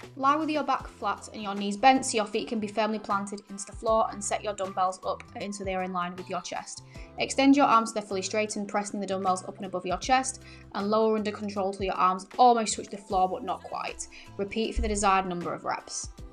Lie with your back flat and your knees bent so your feet can be firmly planted into the floor, and set your dumbbells up until they are in line with your chest. Extend your arms so they're fully straightened, pressing the dumbbells up and above your chest, and lower under control till your arms almost touch the floor but not quite. Repeat for the desired number of reps.